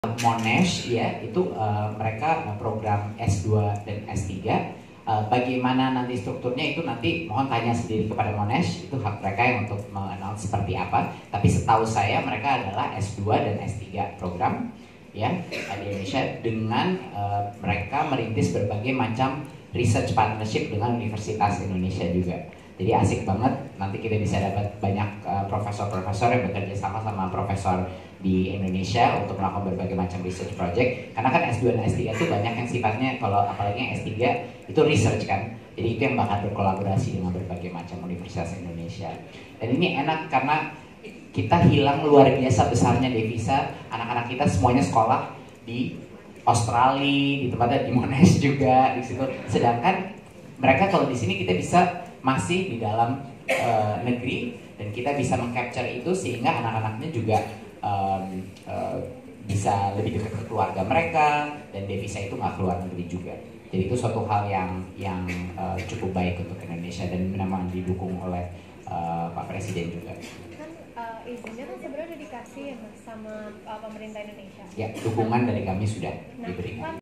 Monash ya itu mereka program S2 dan S3. Bagaimana nanti strukturnya itu nanti mohon tanya sendiri kepada Monash, itu hak mereka yang untuk mengenal seperti apa. Tapi setahu saya mereka adalah S2 dan S3 program ya di Indonesia dengan mereka merintis berbagai macam research partnership dengan Universitas Indonesia juga. Jadi asik banget, nanti kita bisa dapat banyak profesor-profesor yang bekerja sama profesor di Indonesia untuk melakukan berbagai macam research project. Karena kan S2 dan S3 itu banyak yang sifatnya, kalau apalagi yang S3 itu research kan. Jadi itu yang bakal berkolaborasi dengan berbagai macam Universitas Indonesia. Dan ini enak karena kita hilang luar biasa besarnya devisa, anak-anak kita semuanya sekolah di Australia, di tempatnya di Monash juga di situ. Sedangkan mereka kalau di sini kita bisa masih di dalam negeri dan kita bisa mengcapture itu sehingga anak-anaknya juga bisa lebih dekat ke keluarga mereka dan devisa itu nggak keluar negeri juga. Jadi itu suatu hal yang cukup baik untuk Indonesia dan memang didukung oleh Pak Presiden juga. Kan izinnya kan sebenarnya udah dikasih ya Mas sama pemerintah Indonesia. Ya, dukungan dari kami sudah diberikan.